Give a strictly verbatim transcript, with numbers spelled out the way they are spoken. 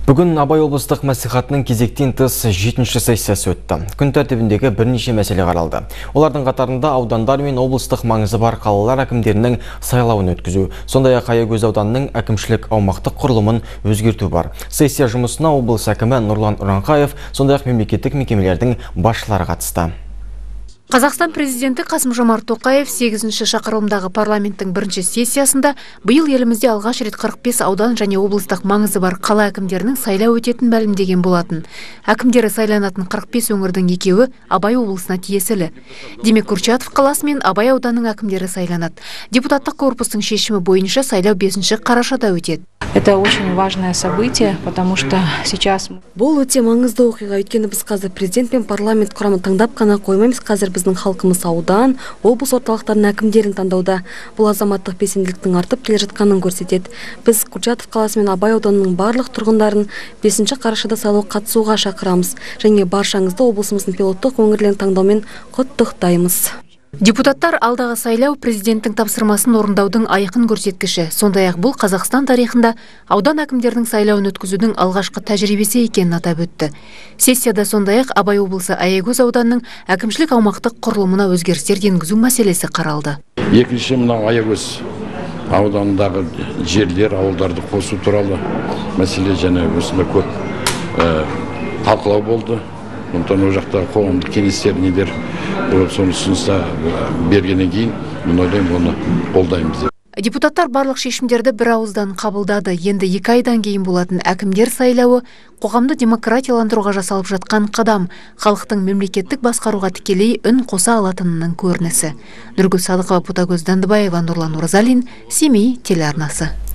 Бүгін Абай облыстық мәслихатының кезектен тыс жетінші сессиясы өтті. Күн тәртібіндегі бірнеше мәселе қаралды. Олардың қатарында аудандар мен облыстық маңызы бар қалалар әкімдерінің сайлауын өткізу, сондай-ақ Аягөз ауданының әкімшілік аумақтық құрылымын өзгерту бар. Сессия жұмысына облыс әкімі Нұрлан Ұранқаев, сондай-ақ мемлекеттік мекемелердің басшылары қатысты. Қазақстан президенті Қасым-Жомарт Тоқаев сегізінші шақырылымдағы парламенттің бірінші сессиясында биыл елімізде алғаш рет қырық бес аудан және облыстық маңызы бар қала әкімдерінің сайлау өтетін мәлімдеген болатын. Әкімдері сайланатын қырық бес өңірдің екеуі Абай облысына тиесілі. Демек, Курчатов қаласы мен Абай ауданының әкімдері сайланады. Депутаттық корпустың шешімі бойынша сайлау бесінші қарашада өтеді. Это очень важное событие, потому что сейчас... Бұл өте маңызды оқиға, өйткені біз қазір президент пен парламент құрамын таңдап қана қоймаймыз, қазір біздің халқымыз аудан, облыс орталықтарының әкімдерін таңдауда. Бұл азаматтық белсенділіктің артып келе жатқанын көрсетеді. Біз Курчатов қаласы мен Абай ауданының барлық тұрғындарын бесінші қарашада сайлау қатысуға шақырамыз, және баршаңызды облысымыздың пилоттық өңірлерін таңдаумен құттықтаймыз. Депутаттар алдағы сайлау президенттің тапсырмасын орындаудың айқын көрсеткіші. Сондай-ақ бұл Қазақстан тарихында аудан әкімдерінің сайлауын өткізудің алғашқы тәжірибесі екенін атап өтті. Сессияда сондай-ақ Абай облысы Аягөз ауданының әкімшілік аумақтық құрылымына өзгерістер енгізу мәселесі қаралды. Екінші мына Аягөз ауданындағы жерлер, ауылдарды қосу туралы мәселе және осында көп талқылау болды. Онтан о жақта қоғамдық кеңестер нелер соны ұсынса бергеннен кейін мен ойлаймын, оны қолдаймыз. Депутаттар барлық шешімдерді бір ауыздан қабылдады. Енді екі айдан кейін болатын әкімдер сайлауы қоғамды демократияландыруға жасалып жатқан қадам, халықтың мемлекеттік басқаруға тікелей үн қоса алатынының көрінісі. Нұргүл Садықова, Ботагөз Дандыбаева, Нұрлан Оразалин, Семей телеарнасы.